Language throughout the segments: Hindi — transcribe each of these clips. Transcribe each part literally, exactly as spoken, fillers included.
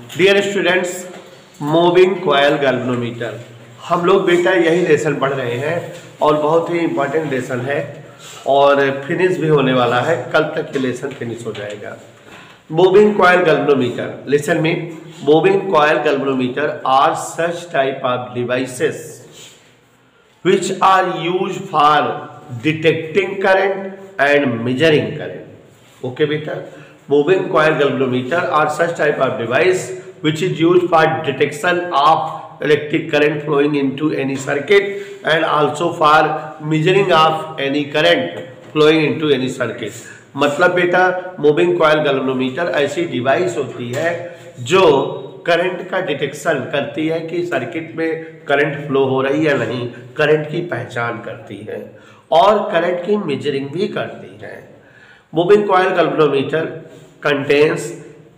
Dear students, moving coil galvanometer हम लोग बेटा यही लेसन पढ़ रहे हैं और बहुत ही इंपॉर्टेंट लेसन है और फिनिश भी होने वाला है। कल तक ये लेसन फिनिश हो जाएगा। Moving coil galvanometer, listen me, moving coil galvanometer are such type of devices which are used for detecting current and measuring current. Okay beta, moving coil galvanometer are such type of device which is used for detection of electric current flowing into any circuit and also for measuring of any current flowing into any circuit. मतलब बेटा मूविंग कॉयल गैल्वेनोमीटर ऐसी डिवाइस होती है जो करंट का डिटेक्शन करती है कि सर्किट में करंट फ्लो हो रही है या नहीं, करंट की पहचान करती है और करंट की मेजरिंग भी करती है। Moving coil galvanometer contains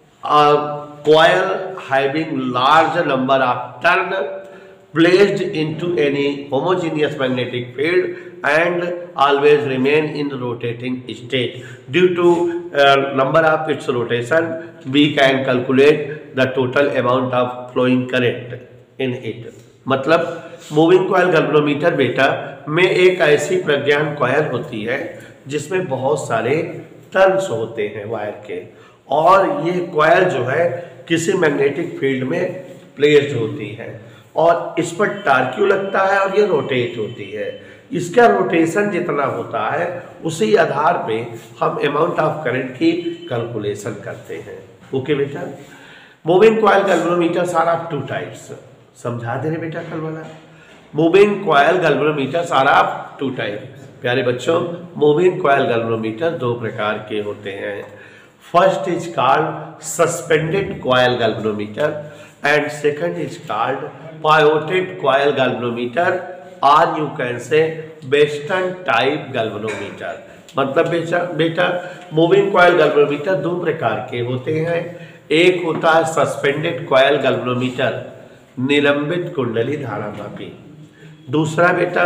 a coil having large number of turn placed into any homogeneous magnetic field and always remain in rotating state. Due to uh, number of its rotation, we can calculate the total amount of flowing current in it. मतलब मूविंग कॉयल गैल्वेनोमीटर बेटा में एक ऐसी प्रज्ञान कॉयल होती है जिसमें बहुत सारे टर्न्स होते हैं वायर के, और ये कॉयल जो है किसी मैग्नेटिक फील्ड में प्लेस्ड होती है और इस पर टार्क्यू लगता है और ये रोटेट होती है। इसका रोटेशन जितना होता है उसी आधार पे हम अमाउंट ऑफ करंट की कैलकुलेशन करते हैं। ओके बेटा, moving coil galvanometers are of two types. समझा दे रहे बेटा कल वाला। Moving coil galvanometers are of two type. प्यारे बच्चों, मूविंग कॉयल गैल्वेनोमीटर दो प्रकार के होते हैं। First is called suspended coil galvanometer and second is called pivoted coil galvanometer or you can say Western type galvanometer। मतलब बेटा बेटा मूविंग कॉयल गैल्वेनोमीटर दो प्रकार के होते हैं। एक होता है सस्पेंडेड कॉयल गैल्वेनोमीटर, निलंबित कुंडली धारामापी। दूसरा बेटा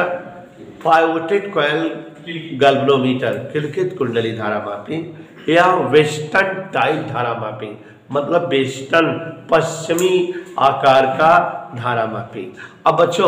पाइवोटेड कॉयल गैल्वेनोमीटर, किलकित कुंडली धारामापी या वेस्टर्न टाइप धारामापी, मतलब वेस्टर्न पश्चिमी आकार का धारामापी। अब बच्चों,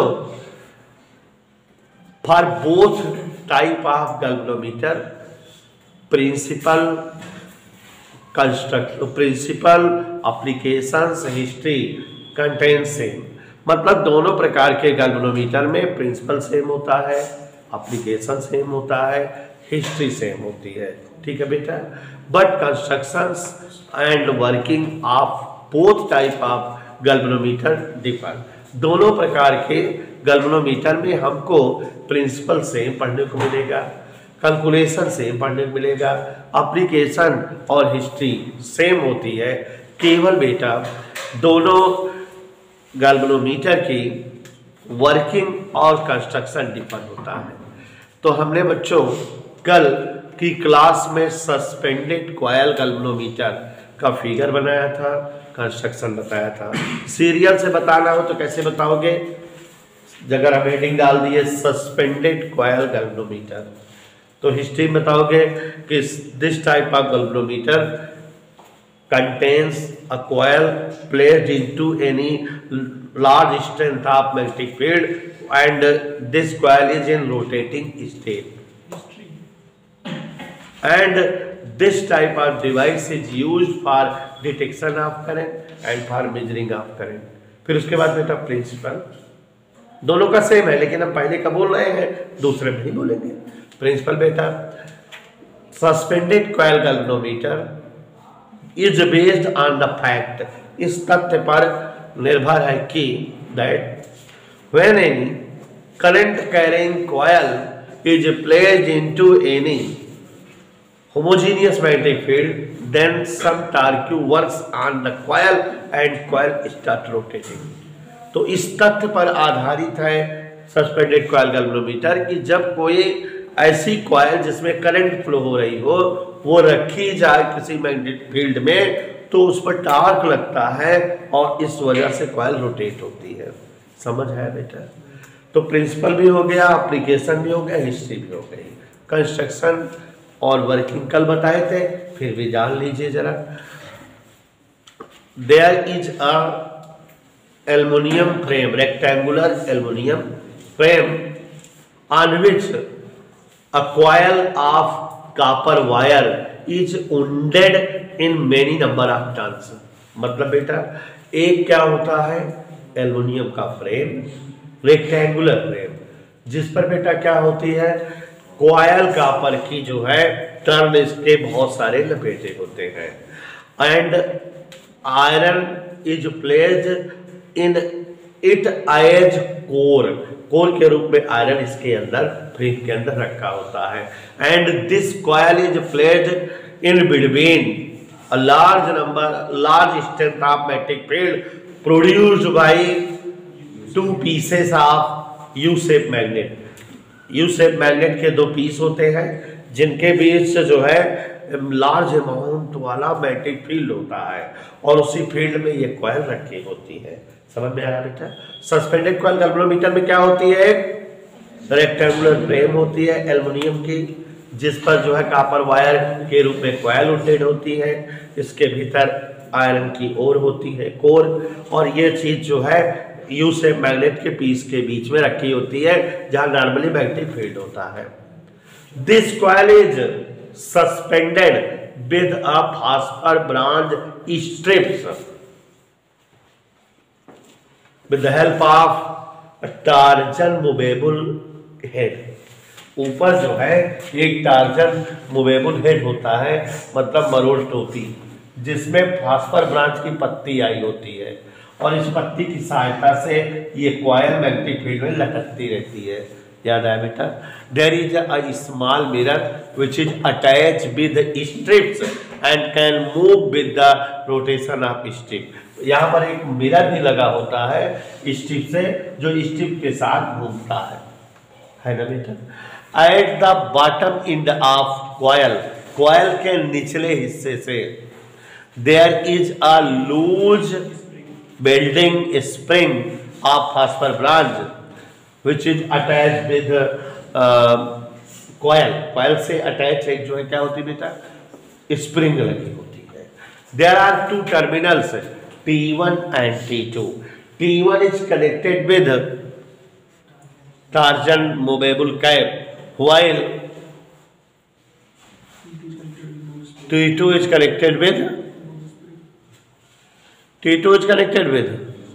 for both type of galvanometer principle construct principle applications history contain same. मतलब दोनों प्रकार के गैल्वेनोमीटर में प्रिंसिपल सेम होता है, एप्लीकेशन सेम होता है, हिस्ट्री सेम होती है। ठीक है बेटा, but constructions and working of both type of galvanometer differ. दोनों प्रकार के गैल्वेनोमीटर में हमको प्रिंसिपल सेम पढ़ने को मिलेगा, कैलकुलेशन सेम पढ़ने को मिलेगा, एप्लीकेशन और हिस्ट्री सेम होती है। केवल बेटा दोनों गैल्वेनोमीटर की वर्किंग और कंस्ट्रक्शन डिफर होता है। तो हमने बच्चों कल की क्लास में सस्पेंडेड कॉयल गैल्वेनोमीटर का फिगर बनाया था, कंस्ट्रक्शन बताया था। सीरियल से बताना हो तो कैसे बताओगे? अगर हम हेडिंग डाल दिए सस्पेंडेड कॉयल गैल्वेनोमीटर तो हिस्ट्री में बताओगे कि this type of galvanometer contains a coil placed into any large strength of magnetic field and this coil is in rotating state and this type of device is used for detection of current and for measuring of current। फिर उसके बाद बेटा प्रिंसिपल दोनों का सेम है, लेकिन हम पहले का बोल रहे हैं, दूसरे में नहीं बोलेंगे। प्रिंसिपल बेटा suspended coil galvanometer is based on the fact, इस तथ्य पर निर्भर है कि that when any current carrying coil is placed into any homogeneous magnetic field, then some torque works on the coil and coil start rotating। तो इस तथ्य पर आधारित है सस्पेंडेड कॉयल गैल्वेनोमीटर कि जब कोई ऐसी कॉयल जिसमें करंट फ्लो हो रही हो वो रखी जाए किसी मैग्नेटिक फील्ड में तो उस पर टार्क लगता है और इस वजह से कॉयल रोटेट होती है। समझ है बेटा? तो प्रिंसिपल भी हो गया, एप्लीकेशन भी हो गया, हिस्ट्री भी हो गई, कंस्ट्रक्शन और वर्किंग कल बताए थे, फिर भी जान लीजिए जरा। there is a aluminum frame, rectangular aluminum frame on which a coil of copper wire is wounded in many number of turns। मतलब बेटा एक क्या होता है, एल्युमिनियम का फ्रेम, रेक्टेंगुलर फ्रेम, जिस पर बेटा क्या होती है, कॉयल कॉपर की जो है टर्न इसके बहुत सारे लपेटे होते हैं, and iron is placed in it as core, core के रूप में आयरन इसके अंदर फ्रेम के अंदर रखा होता है, and this coil is placed in between a large number large strength of magnetic field produced by two pieces of U shape magnet. U shape magnet के दो पीस होते हैं जिनके बीच से जो है लार्ज अमाउंट वाला मैग्नेटिक फील्ड होता है, और उसी फील्ड में ये कॉइल रखी होती है। समझ में आया बेटा? सस्पेंडेड कॉइल गैल्वेनोमीटर में क्या होती है, रेक्टेंगुलर फ्रेम होती है एल्युमिनियम की, जिस पर जो है कॉपर वायर के रूप में कॉइल रोटेट होती है, इसके भीतर आयरन की ओर होती है कोर, और ये चीज जो है यू से मैग्नेट के पीस के बीच में रखी होती है जहां नॉर्मली मैग्नेटिक फील्ड होता है। This coil is suspended with a phosphor bronze strips with the help of torsion movable head. ऊपर जो है एक टार्जन मूवेबल हेड होता है, मतलब मरोड़ टोपी, जिसमें फास्फर ब्रांच की पत्ती आई होती है, और इस पत्ती की सहायता से ये कॉइल मैग्नेटिक फील्ड में लटकती रहती है। याद आया बेटा? There is a small mirror which is attach with strips and can move with the rotation of strip. यहाँ पर एक मिरर भी लगा होता है स्ट्रिप से, जो स्ट्रिप के साथ घूमता है, है ना बेटा? At the bottom end of coil, coil के निचले हिस्से से there is a loose welding spring of phosphor bronze which is attached with coil. Coil से अटैच एक जो है क्या होती है बेटा, स्प्रिंग लगी होती है। There are two terminals T one and T two. T one is connected with torsion movable cap while T two is connected with T two is connected with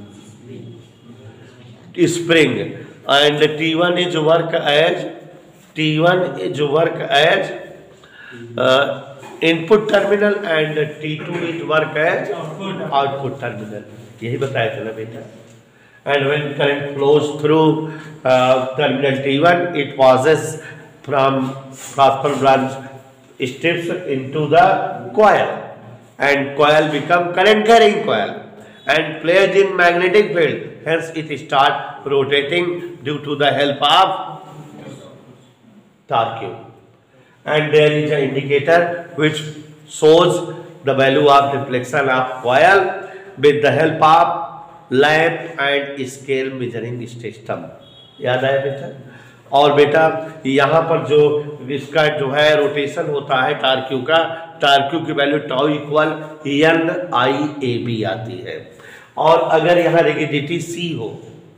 spring, and T one is work as T one is work as uh, input terminal and T two is work as output terminal। यही बताया था ना बेटा? And when current flows through uh, terminal T one, it passes from faster branch strips into the coil, and coil become current carrying coil and placed in magnetic field, hence it start rotating due to the help of torque, and there is an indicator which shows the value of deflection of coil with the help of lamp and scale measuring system. याद आया बेटा? और बेटा यहाँ पर जो इसका जो है रोटेशन होता है टार्क्यू का, टार्क्यू की value tau equal N I A B आती है, और अगर यहाँ रिगिडिटी सी हो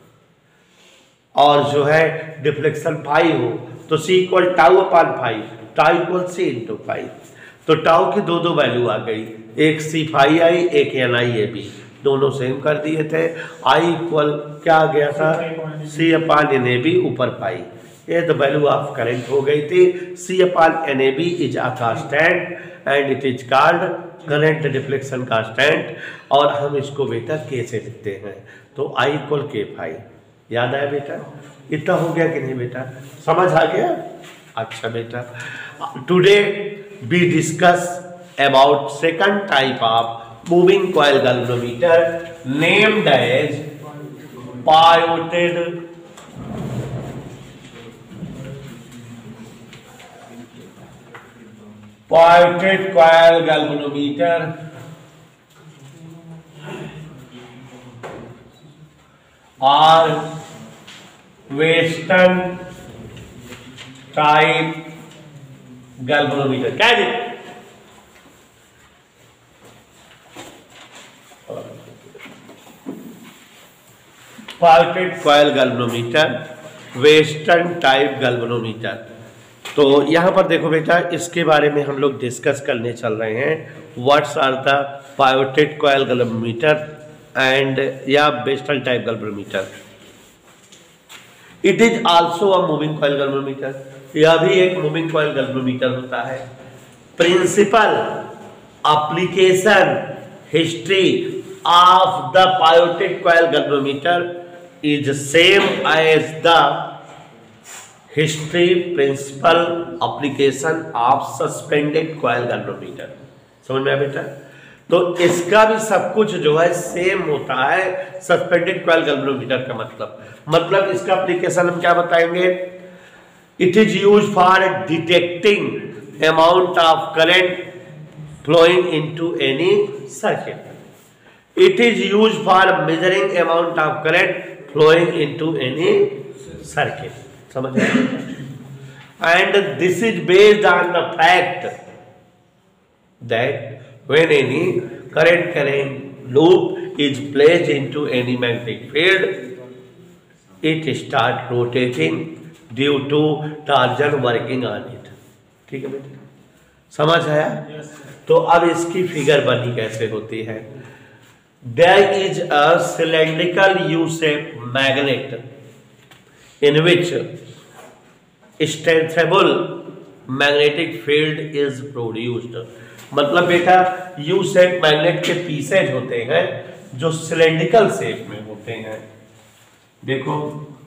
और जो है डिफ्लेक्शन फाई हो तो C equal tau upon phi, tau equal C into phi. तो टाउ की दो दो वैल्यू आ गई, एक सी फाई आई, एक एन आई ए बी, दोनों सेम कर दिए थे। आई इक्वल क्या आ गया था, सी अपान एन ए बी ऊपर पाई, ये तो वैल्यू ऑफ करंट हो गई थी। C upon N A B is a constant and it is called current deflection constant, और हम इसको बेटा के से लिखते हैं, तो आई इक्वल के फाई। याद आया बेटा? इतना हो गया कि नहीं बेटा? समझ आ गया? अच्छा बेटा, today we discuss about second type of moving coil galvanometer named as pivoted pivoted coil galvanometer or western type galvanometer। क्या है pivoted coil galvanometer, western type galvanometer. तो यहाँ पर देखो बेटा, इसके बारे में हम लोग डिस्कस करने चल रहे हैं। What's are the pivoted coil galvanometer and या western type galvanometer. It is also a moving coil galvanometer, यह भी एक मूविंग कॉयल गैल्वेनोमीटर होता है। Principle application history of the pivoted coil galvanometer is same as the history principle application of suspended coil galvanometer. समझ में आया बेटा? तो इसका भी सब कुछ जो है सेम होता है सस्पेंडेड कॉयल गैल्वेनोमीटर का मतलब मतलब इसका एप्लीकेशन हम क्या बताएंगे? It is use for detecting amount of current flowing into any circuit. It is use for measuring amount of current flowing into any circuit. समझ and this is based on the fact that when any current current loop is placed into any magnetic field, it start rotating due to torsion working on it। ठीक है बेटा, समझ आया? yes, तो अब इसकी फिगर बनी कैसे होती है? There is a cylindrical U-shaped magnet in which extensible magnetic field is produced। मतलब बेटा यू शेप मैग्नेट के पीसेज होते हैं जो सिलेंड्रिकल शेप में होते हैं। देखो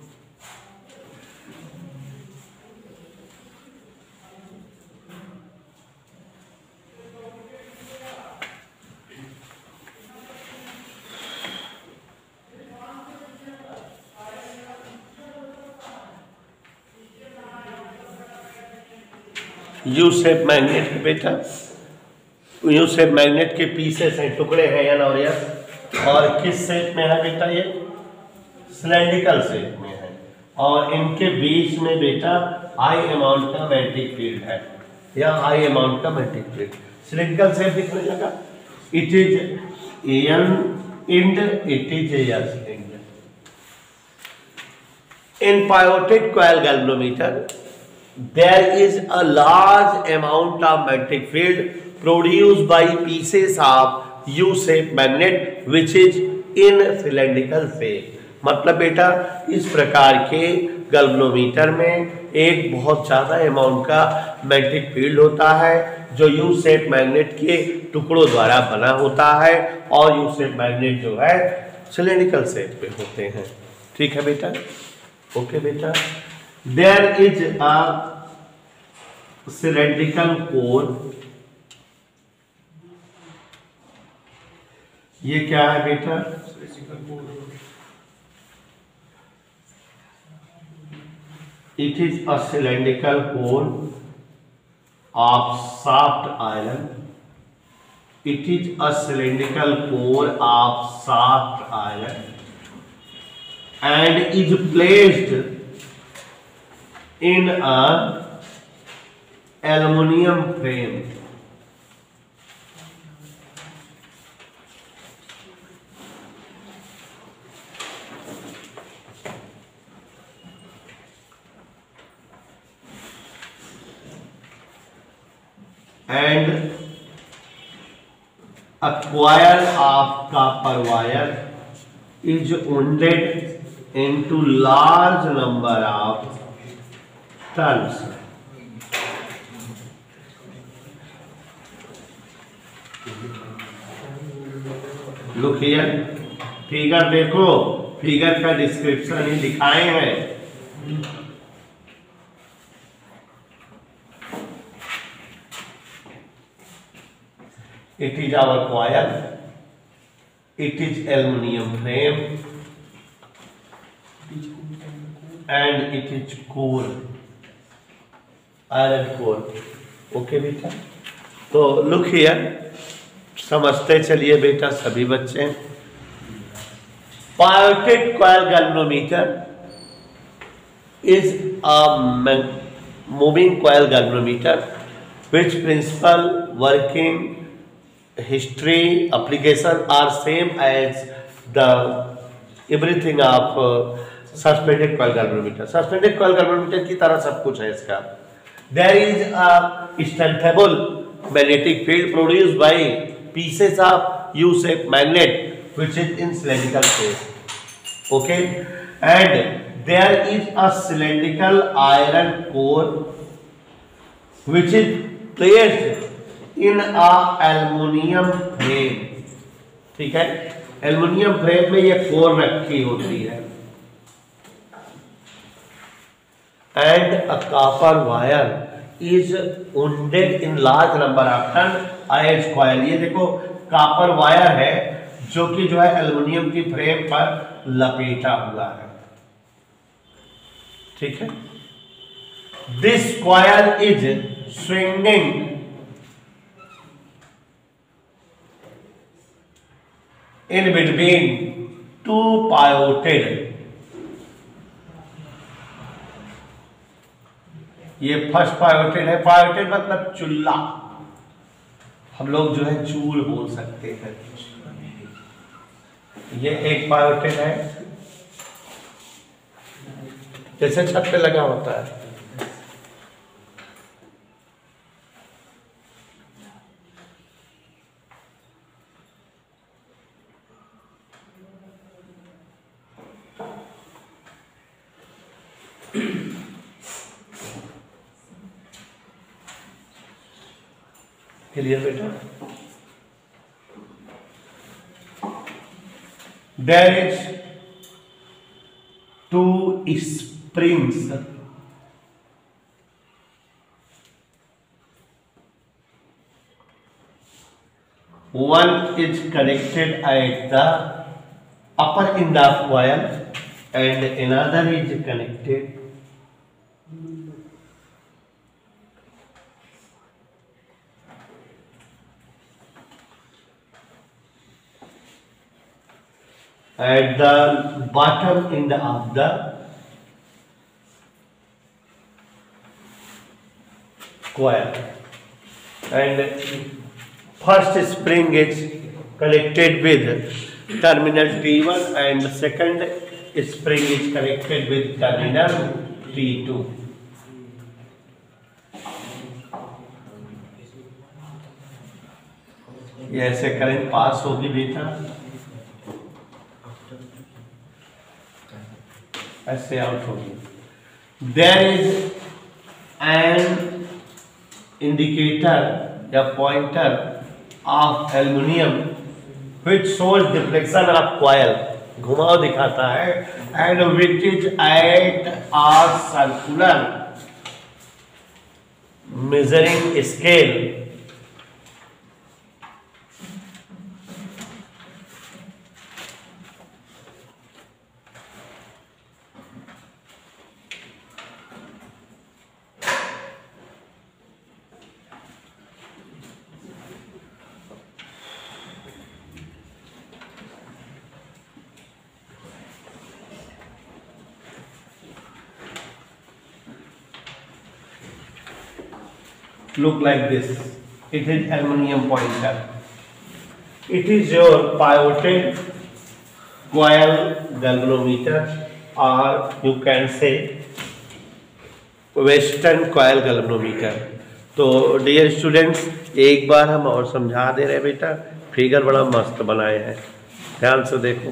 यू शेप मैग्नेट के बेटा यू शेप मैग्नेट के पीसेस हैं, टुकड़े हैं या नौरिया, और किस शेप में है बेटा? ये सिलेंड्रिकल शेप में है और इनके बीच में बेटा हाई अमाउंट का मैग्नेटिक फील्ड है या हाई अमाउंट का मैग्नेटिक फील्ड। सिलेंड्रिकल शेप दिखने लगा। It is N end it is S end. In pivoted coil galvanometer there is a large amount of magnetic field produced by pieces of U-shaped magnet which is in cylindrical shape। मतलब बेटा इस प्रकार के गैल्वेनोमीटर में एक बहुत ज़्यादा अमाउंट का मैग्नेटिक फील्ड होता है जो यू शेप मैग्नेट के टुकड़ों द्वारा बना होता है और यू शेप मैग्नेट जो है सिलेंड्रिकल शेप पे होते हैं। ठीक है बेटा? ओके बेटा। There is a cylindrical core। ये क्या है बेटा? It is a cylindrical core of soft iron। It is a cylindrical core of soft iron and is placed in a aluminum frame। and a coil of copper wire is wounded into large number of turns। Look here, figure देखो, फिगर का डिस्क्रिप्शन ही दिखाए हैं। It is our coil, it is aluminum frame and it is core, iron core। Okay बेटा, तो लुक हियर, समझते चलिए बेटा सभी बच्चे। Pivoted coil galvanometer is a moving coil galvanometer which principal working history application are same as the everything of suspended coil galvanometer. Suspended coil galvanometer की तरह सब कुछ है इसका। There is a strengthable magnetic field produced by pieces of U shape magnet which is in cylindrical shape. Okay, and there is a cylindrical iron core which is placed in a aluminium frame. ठीक है, एल्युमिनियम फ्रेम में ये कोर रखी होती है। And a copper wire is wounded in large number of turn as coil. ये देखो कॉपर वायर है जो कि जो है एल्युमिनियम की फ्रेम पर लपेटा हुआ है। ठीक है, this coil is swinging in between two pivoted, ये फर्स्ट पाइवोटेड है। पाइवोटेड मतलब चुल्ला, हम लोग जो है चूल बोल सकते हैं। ये एक पाइवोटेड है, जैसे छत पे लगा होता है। क्लियर बेटा? There is two springs one is connected at the upper end of coil and another is connected at the bottom end of the coil, and first spring is connected with terminal T one and second spring is connected with terminal T two. ये ऐसे करंट पास होगी बेटा, ऐसे आउट होगी। देयर इज एन इंडिकेटर या pointer of aluminium which shows deflection of coil, घुमाव दिखाता है, and which is at a circular measuring scale look like this. It is aluminum pointer. It is your pivoted coil galvanometer, or you can say western coil galvanometer. तो डियर स्टूडेंट्स, एक बार हम और समझा दे रहे बेटा, फिगर बड़ा मस्त बनाए हैं, ध्यान से देखो।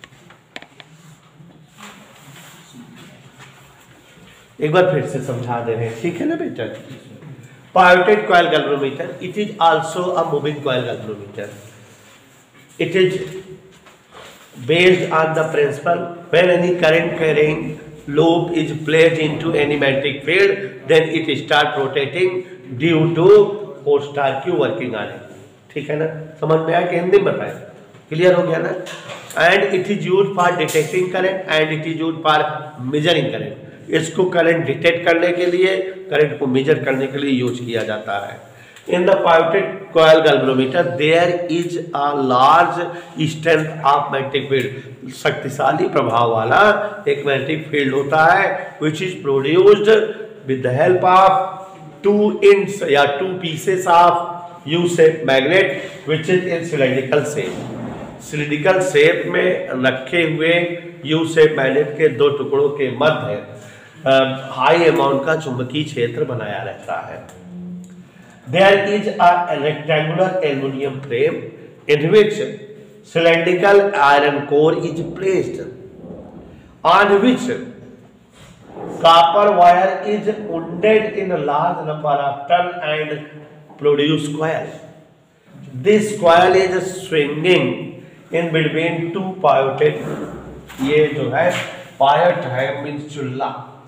एक बार फिर से समझा दे रहे हैं, ठीक है ना बेटा? Pivoted coil galvanometer, it is also a moving coil galvanometer. It is based on the principle when any current carrying loop is placed into any magnetic field, then it start rotating due to force torque working on it. ठीक है ना? समझ में आया कि हिंदी में बताएं? क्लियर हो गया ना? And it is used for detecting current and it is used for measuring current. इसको करंट डिटेक्ट करने के लिए, करंट को मेजर करने के लिए यूज किया जाता है। In the pivoted coil galvanometer there is a large strength of magnetic field, शक्तिशाली प्रभाव वाला एक मैग्नेटिक फील्ड होता है, which is produced with the help of two ends या two pieces of U shape magnet which is in cylindrical shape. Cylindrical shape में रखे हुए यू शेप मैग्नेट के दो टुकड़ों के मध्य हाई अमाउंट का चुंबकीय क्षेत्र बनाया रहता है। There is a rectangular aluminium frame in which cylindrical iron core is placed on which copper wire is wounded in a large number of turn and produce coil. This coil is swinging in between two pivoted, ये जो है pivot है means चुल्ला,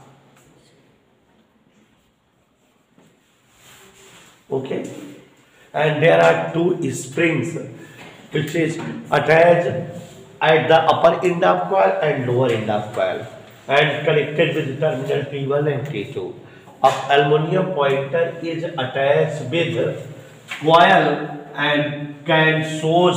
okay, and there are two springs which is attached at the upper end of coil and lower end of coil and connected with terminal T one and T two. A aluminum pointer is attached with coil and can source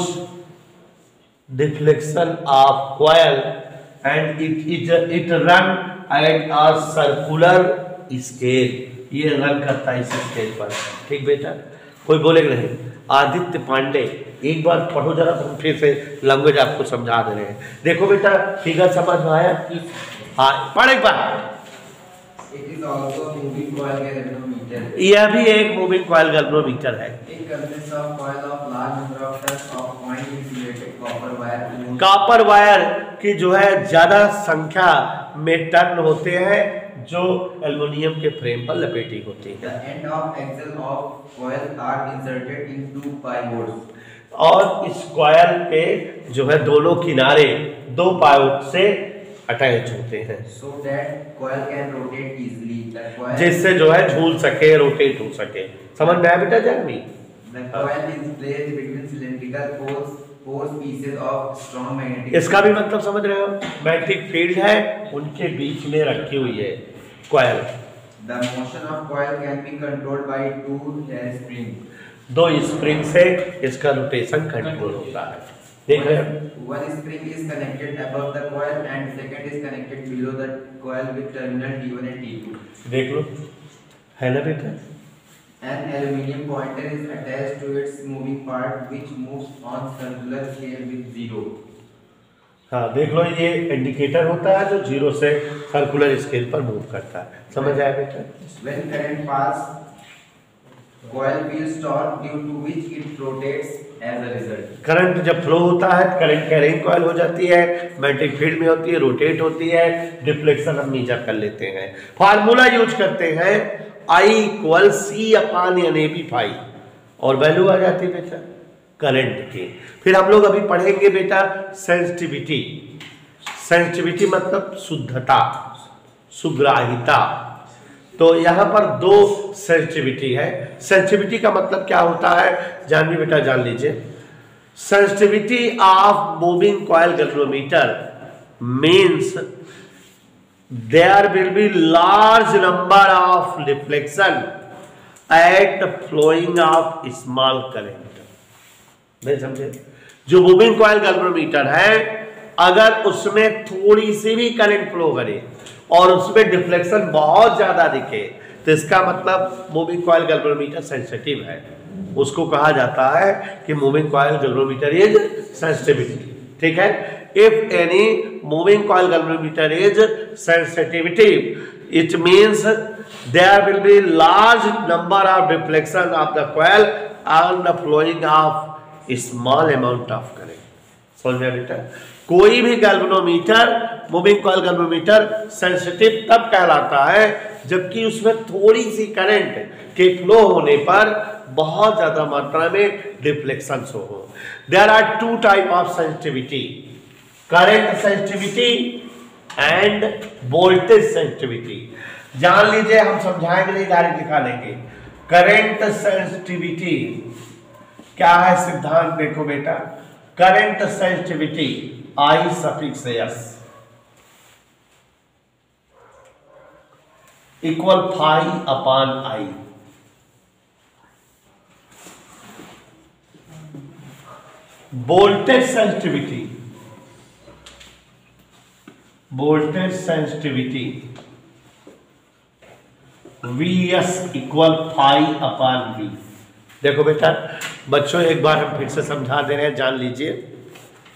deflection of coil and it it it run at a circular scale. ये रन करता है इस स्केल पर, ठीक बेटा? कोई बोलेगा नहीं। आदित्य पांडे, एक बार पढ़ो जरा, तो फिर से लैंग्वेज आपको समझा दे रहे हैं। देखो बेटा, फिगर समझ में आया? हाँ, पढ़ एक बार। It is also a moving coil galvanometer. यह भी एक मूविंग कॉइल गैल्वेनोमीटर है। It consists of coil of large number of turns of point insulated copper wire. Copper wire की जो है ज्यादा संख्या में टर्न होते हैं जो एल्युमिनियम के फ्रेम पर लपेटी होती है। The end of axle of coil are inserted in two pivots. और इस कॉइल के जो है दोनों किनारे दो पाइवोट से अटैच होते हैं, so that coil can rotate easily. The coil जिससे जो है झूल सके, रोटेट हो सके। समझ में आया बेटा Janvi? The coil is placed between cylindrical cores four pieces of strong magnetic. इसका भी मतलब समझ रहे हो? मैग्नेटिक फील्ड है, उनके बीच में रखी हुई है कॉइल। The motion of coil can be controlled by two hair springs. दो स्प्रिंग से इसका रोटेशन कंट्रोल होता है। देख रहे हैं? One spring is connected above the coil and second is connected below the coil with terminal T one and T two. देख लो, है ना बेटा? An aluminium pointer is attached to its moving part which moves on circular scale with zero. हाँ, देख लो, ये इंडिकेटर होता है जो जीरो से सर्कुलर स्केल पर मूव करता है। समझ आया बेटा? When current pass, coil will stop due to which it rotates as a result. Current जब फ्लो होता है, करंट कैरिंग कॉइल हो जाती है, मैग्नेटिक फील्ड में होती है, रोटेट होती है, डिफ्लेक्शन हम नीचा कर लेते हैं। फार्मूला यूज करते हैं I equal C upon N A B phi, और वैल्यू आ जाती है बेटा करंट की। फिर हम लोग अभी पढ़ेंगे बेटा सेंसिटिविटी। सेंसिटिविटी मतलब शुद्धता, सुग्राहिता। तो यहाँ पर दो सेंसिटिविटी है। सेंसिटिविटी का मतलब क्या होता है जानवी बेटा, जान लीजिए। Sensitivity of moving coil galvanometer means there will be large number of deflection at flowing of small current. नहीं समझे? जो मूविंग कॉइल गैल्वेनोमीटर है, अगर उसमें थोड़ी सी भी करंट फ्लो करे और उसमें डिफ्लेक्शन बहुत ज्यादा दिखे, तो इसका मतलब मूविंग कॉइल गैल्वेनोमीटर सेंसिटिव है। उसको कहा जाता है कि moving coil galvanometer is sensitivity. ठीक है? If any moving coil galvanometer is sensitivity, it means there will be large number of deflection of the coil on the flowing of small amount of current. समझ में बेटा? कोई भी galvanometer, moving coil galvanometer sensitive तब कहलाता है जबकि उसमें थोड़ी सी करंट के फ्लो होने पर बहुत ज्यादा मात्रा में डिफ्लेक्शन हो। There are two type of sensitivity, current sensitivity and voltage sensitivity. जान लीजिए, हम समझाएंगे नहीं, डायरेक्ट दिखा देंगे। करंट सेंसिटिविटी क्या है सिद्धांत देखो बेटा। Current sensitivity I suffix S equal phi upon I. Voltage sensitivity, voltage sensitivity V S equal phi upon V. देखो बेटा बच्चों, एक बार हम फिर से समझा दे रहे हैं, जान लीजिए।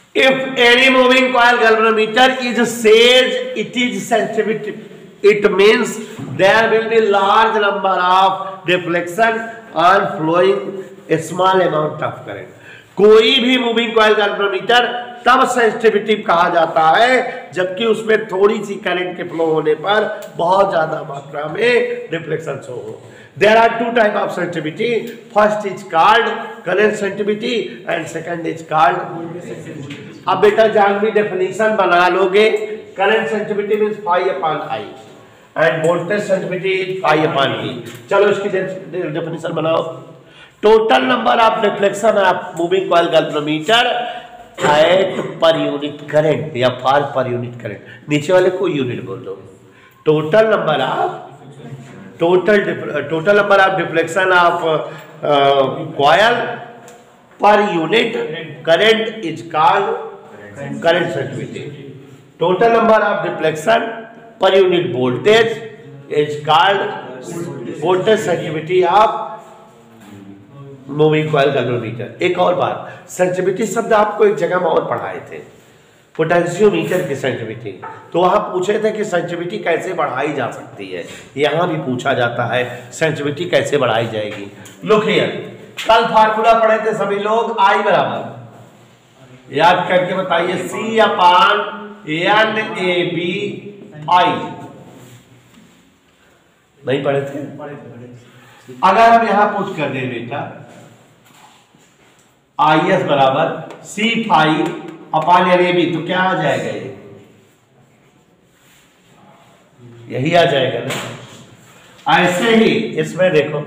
If any moving coil galvanometer is says it is sensitive, it means there will be large number of deflection and flowing a small amount of current. कोई भी मूविंग कॉइल galvanometer तब सेंसिटिविटी कहा जाता है जबकि उसमें थोड़ी सी करंट के फ्लो होने पर बहुत ज्यादा मात्रा में रिफ्लेक्शन शो हो. There are two type of sensitivity. First is called current sensitivity and second is called. अब बेटा जानवी डेफिनेशन बना लोगे. Current sensitivity means phi upon I and voltage sensitivity is phi upon V. चलो इसकी डेफिनेशन बनाओ. Total number of reflection of moving coil galvanometer at per unit current या फार पर यूनिट करंट. नीचे वाले को यूनिट बोल दो. Total number of total total number of deflection of coil per unit current is called current sensitivity. Total number of deflection per unit voltage is called voltage sensitivity of moving coil galvanometer. एक और बात, सेंसिटिविटी शब्द आपको एक जगह में और पढ़ाए थे, पोटेंशियोमीटर की सेंसिटिविटी. तो वहां पूछे थे कि सेंसिटिविटी कैसे बढ़ाई जा सकती है. यहां भी पूछा जाता है सेंसिटिविटी कैसे बढ़ाई जाएगी. लुक हियर, कल फार्मूला पढ़े थे सभी लोग. आई बराबर याद करके बताइए सी upon N A B I. नहीं पढ़े थे? अगर हम यहां पूछ कर दे बेटा आई एस बराबर C phi upon N A B, तो क्या आ जाएगा? ये यही आ जाएगा ना. ऐसे ही इसमें देखो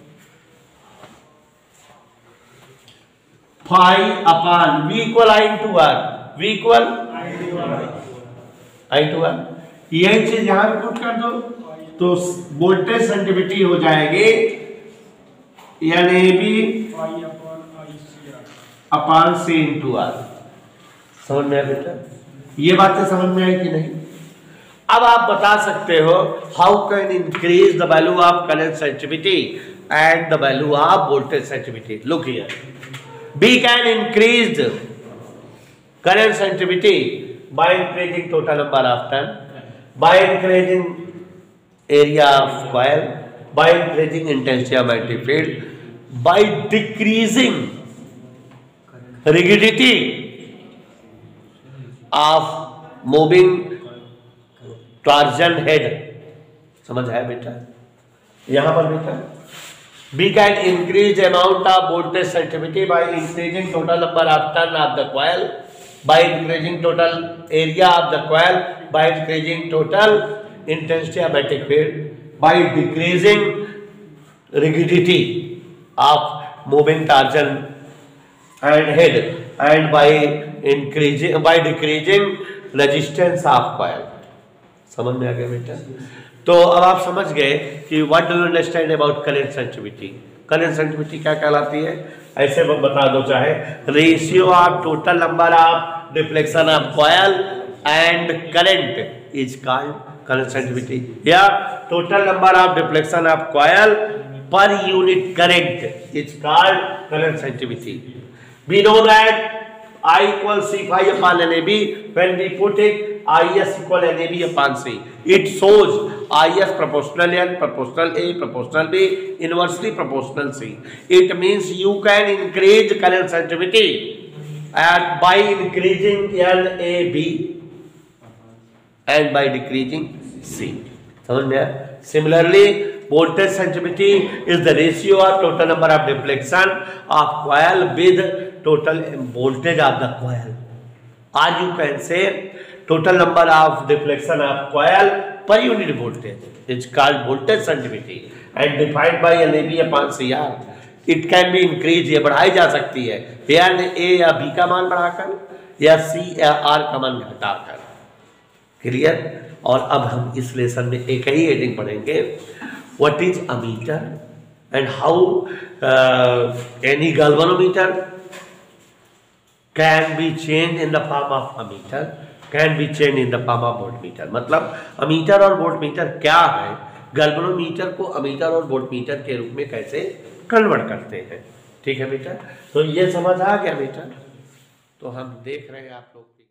phi upon V equal I to R, V equal I to R. यही चीज यहां पे पुट कर दो तो वोल्टेज सेंसिटिविटी हो जाएगी N A B upon C into R. समझ में आया बेटा? ये बातें समझ में आई कि नहीं? अब आप बता सकते हो how can increase the value of current sensitivity and the value of voltage sensitivity. Look here, we can increase current sensitivity by increasing total number of turn, by increasing area of coil, by increasing intensity of magnetic field, by decreasing rigidity of moving torsion head. समझ आया बेटा? यहां पर बेटा we can increase the amount of voltage sensitivity by increasing total number of turn of the coil, by increasing total area of the coil, by increasing total intensity of magnetic field, by decreasing rigidity of moving torsion and head, and by increasing by decreasing resistance of coil. समझ में आ गया बेटा? तो अब आप समझ गए कि what do you understand about current sensitivity. Current sensitivity क्या कहलाती है? ऐसे बता दो चाहे ratio of total number of deflection of coil and current is called current sensitivity, या total number of deflection of coil per unit current is called current sensitivity. We know that I equal C phi upon N A B. When we put it, I S equal N A B upon C. It shows I S proportional N, proportional A, proportional B, inversely proportional C. It means you can increase current sensitivity and by increasing N A B and by decreasing C. समझ में आया? Similarly, voltage sensitivity is the ratio of total number of deflection of coil with total voltage of the coil, or you can say total number of deflection of coil per unit voltage is called voltage sensitivity and defined by N A B upon C R. It can be increased, ये बढ़ाई जा सकती है या A या B का मान बढ़ाकर या C या R का मान घटाकर. क्लियर? और अब हम इस लेसन में एक ही हेडिंग पढ़ेंगे, what is ammeter and how any galvanometer can be changed in the form of ammeter, can be changed in the form of voltmeter. मतलब अमीटर और वोल्टमीटर क्या है, galvanometer को अमीटर और वोल्टमीटर के रूप में कैसे कन्वर्ट करते हैं. ठीक है बेटा? तो ये समझ आ गया बेटा? तो हम देख रहे हैं आप लोग